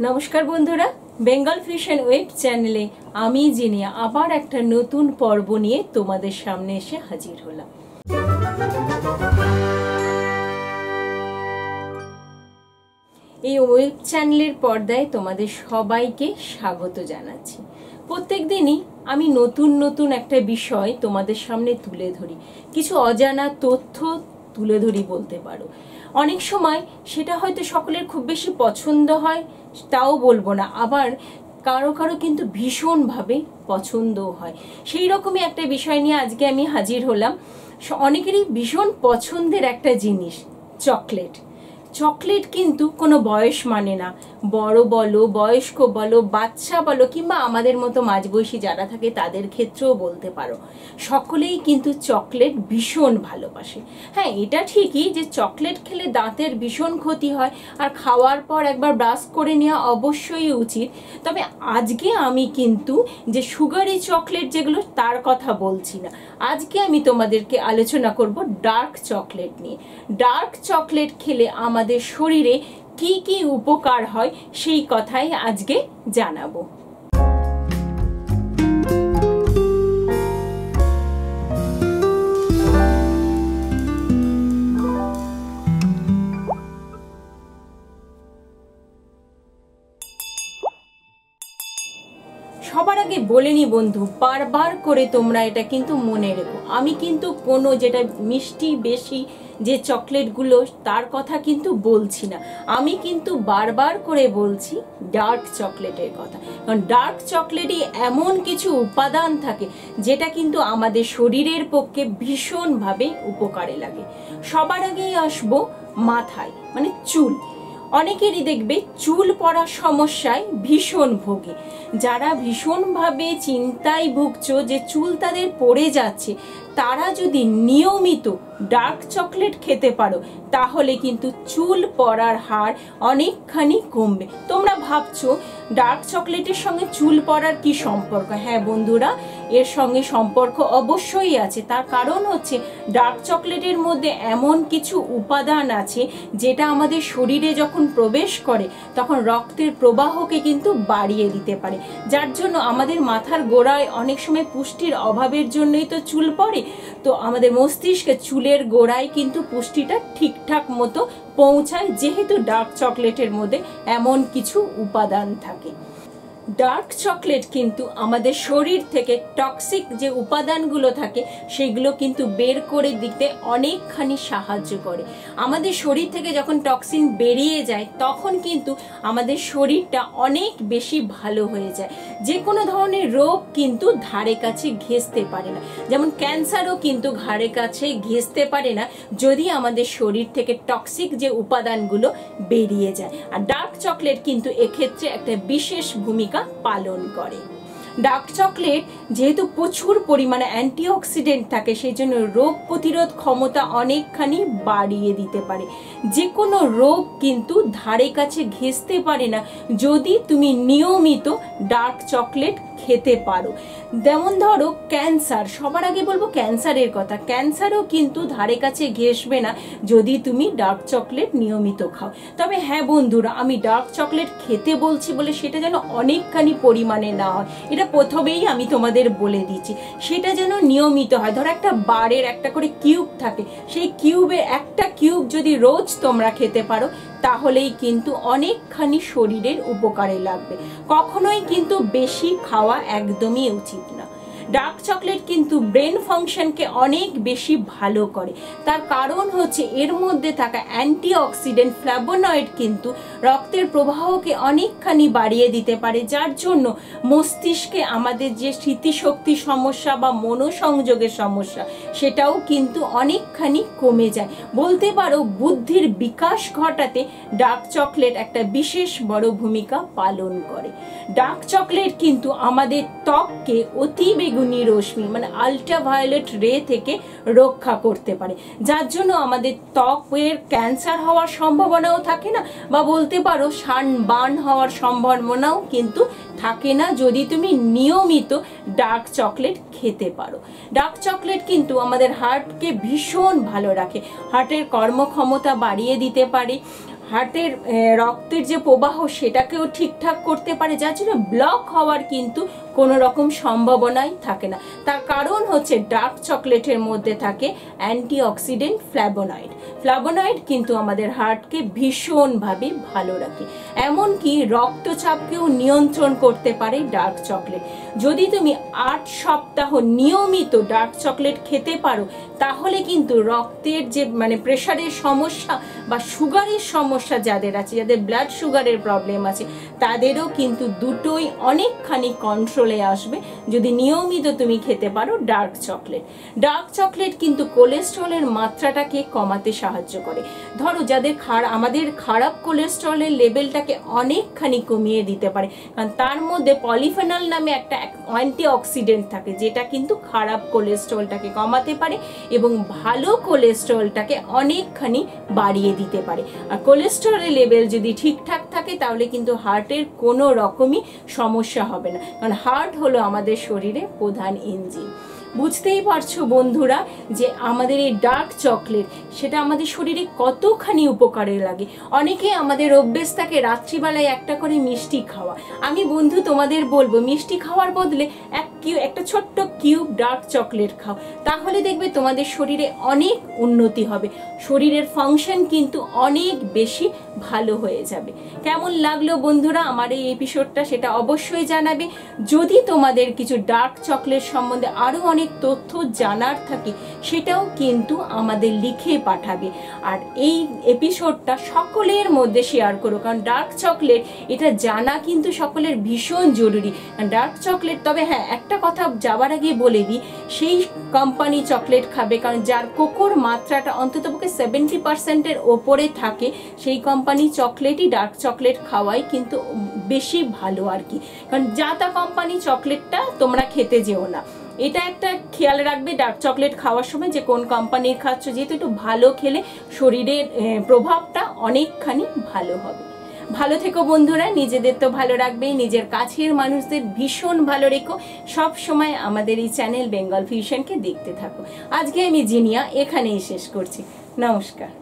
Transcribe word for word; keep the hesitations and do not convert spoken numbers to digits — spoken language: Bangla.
নমস্কার বন্ধুরা, বেঙ্গল ফিউশন ওয়েব চ্যানেলে আমি জিনিয়া আবার একটা নতুন পর্ব নিয়ে তোমাদের সামনে এসে হাজির হলাম। এই ওয়েব চ্যানেলের পর্দায় তোমাদের সবাইকে স্বাগত জানাচ্ছি। প্রত্যেক দিনই আমি নতুন নতুন একটা বিষয় তোমাদের সামনে তুলে ধরি, কিছু অজানা তথ্য তুলে ধরি বলতে পারো। অনেক সময় সেটা হয়তো সকলের খুব বেশি পছন্দ হয় তাও বলবো না, আবার কারো কারো কিন্তু ভীষণভাবে পছন্দও হয়। সেই রকমই একটা বিষয় নিয়ে আজকে আমি হাজির হলাম। অনেকেরই ভীষণ পছন্দের একটা জিনিস চকলেট। চকলেট কিন্তু কোনো বয়স মানে না, বড় বলো, বয়স্ক বলো, বাচ্চা বলো, কিংবা আমাদের মতো মাঝবয়সী যারা থাকে তাদের ক্ষেত্রেও বলতে পারো, সকলেই কিন্তু চকলেট ভীষণ ভালোবাসে। হ্যাঁ, এটা ঠিকই যে চকলেট খেলে দাঁতের ভীষণ ক্ষতি হয়, আর খাওয়ার পর একবার ব্রাশ করে নেওয়া অবশ্যই উচিত। তবে আজকে আমি কিন্তু যে সুগারি চকলেট যেগুলো তার কথা বলছি না, আজকে আমি তোমাদেরকে আলোচনা করব ডার্ক চকলেট নিয়ে। ডার্ক চকলেট খেলে আমাদের আমাদের শরীরে কি কি উপকার হয় সেই কথাই আজকে জানাবো। সবার আগে বলে নি বন্ধু, বারবার করে তোমরা এটা কিন্তু মনে রেখো, আমি কিন্তু কোনো যেটা মিষ্টি বেশি যে চকলেটগুলো তার কথা কিন্তু বলছি না, আমি কিন্তু বারবার করে বলছি ডার্ক চকলেটের কথা। কারণ ডার্ক চকলেটে এমন কিছু উপাদান থাকে যেটা কিন্তু আমাদের শরীরের পক্ষে ভীষণভাবে উপকারে লাগে। সবার আগেই আসবো মাথায়, মানে চুল। অনেকেরই দেখবে চুল পড়ার সমস্যায় ভীষণ ভোগে। যারা ভীষণভাবে চিন্তায় ভুগছো যে চুল তাদের পড়ে যাচ্ছে, তারা যদি নিয়মিত ডার্ক চকলেট খেতে পারো তাহলে কিন্তু চুল পড়ার হার অনেকখানি কমবে। তোমরা ভাবছো ডার্ক চকলেটের সঙ্গে চুল পড়ার কি সম্পর্ক? হ্যাঁ বন্ধুরা, এর সঙ্গে সম্পর্ক অবশ্যই আছে। তার কারণ হচ্ছে ডার্ক চকলেটের মধ্যে এমন কিছু উপাদান আছে যেটা আমাদের শরীরে যখন প্রবেশ করে তখন রক্তের প্রবাহকে কিন্তু বাড়িয়ে দিতে পারে, যার জন্য আমাদের মাথার গোড়ায় অনেক সময় পুষ্টির অভাবের জন্যই তো চুল পড়ে। তো আমাদের মস্তিষ্কে চুলের গোড়ায় কিন্তু পুষ্টিটা ঠিকঠাক মতো পৌঁছায়, যেহেতু ডার্ক চকলেটের মধ্যে এমন কিছু উপাদান থাকে। ডার্ক চকলেট কিন্তু আমাদের শরীর থেকে টক্সিক যে উপাদানগুলো থাকে সেগুলো কিন্তু বের করে দিতে অনেকখানি সাহায্য করে। আমাদের শরীর থেকে যখন টক্সিন বেরিয়ে যায় তখন কিন্তু আমাদের শরীরটা অনেক বেশি ভালো হয়ে যায়। যে কোনো ধরনের রোগ কিন্তু ধারে কাছে ঘেঁষতে পারে না, যেমন ক্যান্সারও কিন্তু ধারে কাছে ঘেঁষতে পারে না যদি আমাদের শরীর থেকে টক্সিক যে উপাদানগুলো বেরিয়ে যায়। আর ডার্ক চকলেট কিন্তু এক্ষেত্রে একটা বিশেষ ভূমিকা পালন করে। ডার্ক চকলেট যেহেতু প্রচুর পরিমাণে অ্যান্টিঅক্সিডেন্ট থাকে, সেই জন্য রোগ প্রতিরোধ ক্ষমতা অনেকখানি বাড়িয়ে দিতে পারে। যে কোনো রোগ কিন্তু ধারে কাছে ঘেঁষতে পারে না যদি তুমি নিয়মিত ডার্ক চকলেট খেতে পারো। যেমন ধরো ক্যান্সার, সবার আগে বলবো ক্যান্সারের কথা, ক্যান্সারও কিন্তু ধারে কাছে ঘেঁষবে না যদি তুমি ডার্ক চকলেট নিয়মিত খাও। তবে হ্যাঁ বন্ধুরা, আমি ডার্ক চকলেট খেতে বলছি বলে সেটা যেন অনেকখানি পরিমাণে না হয়, এটা প্রথমেই আমি তোমাদের বলে দিচ্ছি। সেটা যেন নিয়মিত হয়। ধরো একটা বারের একটা করে কিউব থাকে, সেই কিউবে একটা কিউব যদি রোজ তোমরা খেতে পারো তাহলেই কিন্তু অনেকখানি শরীরের উপকারে লাগবে। কখনোই কিন্তু বেশি খাওয়া একদমই উচিত না। ডার্ক চকলেট কিন্তু ব্রেন ফাংশনকে অনেক বেশি ভালো করে। তার কারণ হচ্ছে এর মধ্যে থাকা অ্যান্টিঅক্সিডেন্ট ফ্ল্যাভোনয়েড কিন্তু রক্তের প্রবাহকে অনেকখানি বাড়িয়ে দিতে পারে, যার জন্য মস্তিষ্কে আমাদের যে স্মৃতিশক্তি সমস্যা বা মনোসংযোগের সমস্যা সেটাও কিন্তু অনেকখানি কমে যায়। বলতে পারো বুদ্ধির বিকাশ ঘটাতে ডার্ক চকলেট একটা বিশেষ বড় ভূমিকা পালন করে। ডার্ক চকলেট কিন্তু আমাদের ত্বককে অতি বেগুনি রশ্মি মানে আল্ট্রাভায়োলেট রে থেকে রক্ষা করতে পারে, যার জন্য আমাদের ত্বকের ক্যান্সার হওয়ার সম্ভাবনাও থাকে না, বা বলতে পারো সানবার্ন হওয়ার সম্ভাবনাও কিন্তু থাকে না যদি তুমি নিয়মিত ডার্ক চকলেট খেতে পারো। ডার্ক চকলেট কিন্তু আমাদের হার্টকে ভীষণ ভালো রাখে, হার্টের কর্মক্ষমতা বাড়িয়ে দিতে পারে, হার্টের রক্তের যে প্রবাহ সেটাকেও ঠিকঠাক করতে পারে, যার জন্য ব্লক হওয়ার কিন্তু কোনো রকম সম্ভাবনাই থাকে না। তার কারণ হচ্ছে ডার্ক চকলেটের মধ্যে থাকে অ্যান্টিঅক্সিডেন্ট ফ্ল্যাভোনয়েড। ফ্ল্যাভোনয়েড কিন্তু আমাদের হার্টকে ভীষণভাবে ভালো রাখে, এমনকি রক্তচাপকেও নিয়ন্ত্রণ করতে পারে ডার্ক চকলেট। যদি তুমি আট সপ্তাহ নিয়মিত ডার্ক চকলেট খেতে পারো তাহলে কিন্তু রক্তের যে মানে প্রেশারের সমস্যা বা সুগারের সমস্যা যাদের আছে, যাদের ব্লাড সুগারের প্রবলেম আছে, তাদেরও কিন্তু দুটোই অনেকখানি কন্ট্রোলে আসবে যদি নিয়মিত তুমি খেতে পারো ডার্ক চকলেট। ডার্ক চকলেট কিন্তু কোলেস্ট্রলের মাত্রাটাকে কমাতে সাহায্য করে। ধরো যাদের খারাপ আমাদের খারাপ কোলেস্ট্রলের লেভেলটাকে অনেকখানি কমিয়ে দিতে পারে, কারণ তার মধ্যে পলিফেনল নামে একটা অ্যান্টিঅক্সিডেন্ট থাকে যেটা কিন্তু খারাপ কোলেস্ট্রলটাকে কমাতে পারে এবং ভালো কোলেস্ট্রলটাকে অনেকখানি বাড়িয়ে দিতে পারে। আর কোলেস্ট্রলের লেভেল যদি ঠিকঠাক থাকে তাহলে কিন্তু হার্টের কোনো রকমই সমস্যা হবে না, কারণ হার্ট হলো আমাদের শরীরে প্রধান ইঞ্জিন। বুঝতেই পারছো বন্ধুরা যে আমাদের এই ডার্ক চকলেট সেটা আমাদের শরীরে কতখানি উপকারে লাগে। অনেকে আমাদের অভ্যেস থাকে রাত্রিবেলায় একটা করে মিষ্টি খাওয়া। আমি বন্ধু তোমাদের বলবো মিষ্টি খাওয়ার বদলে এক কিউ একটা ছোট্ট কিউব ডার্ক চকলেট খাও, তাহলে দেখবে তোমাদের শরীরে অনেক উন্নতি হবে, শরীরের ফাংশন কিন্তু অনেক বেশি ভালো হয়ে যাবে। কেমন লাগলো বন্ধুরা আমার এই এপিসোডটা সেটা অবশ্যই জানাবে। যদি তোমাদের কিছু ডার্ক চকলেট সম্বন্ধে আরো অনেক তথ্য জানার থাকে সেটাও কিন্তু আমাদের লিখে পাঠাবে। আর এই এপিসোডটা সকলের মধ্যে শেয়ার করো, কারণ ডার্ক চকলেট এটা জানা কিন্তু সকলের ভীষণ জরুরি। ডার্ক চকলেট, তবে হ্যাঁ একটা কথা যাবার আগে বলে দিই, সেই কোম্পানি চকলেট খাবে কারণ যার কোকোর মাত্রাটা অন্ততপক্ষে সেভেন্টি পার্সেন্টের ওপরে থাকে সেই কোম্পানি চকলেটই ডার্ক চকলেট খাওয়াই কিন্তু বেশি ভালো আর কি। কারণ যা তা কোম্পানি চকলেটটা তোমরা খেতে যেও না, এটা একটা খেয়াল রাখবে ডার্ক চকলেট খাওয়ার সময় যে কোন কোম্পানির খাচ্ছ, যেহেতু একটু ভালো খেলে শরীরের প্রভাবটা অনেকখানি ভালো হবে। ভালো থেকো বন্ধুরা, নিজেদের তো ভালো রাখবে, নিজের কাছের মানুষদের ভীষণ ভালো রেখো। সব সময় আমাদের এই চ্যানেল বেঙ্গল ফিউশনকে দেখতে থাকো। আজকে আমি জিনিয়া এখানেই শেষ করছি। নমস্কার।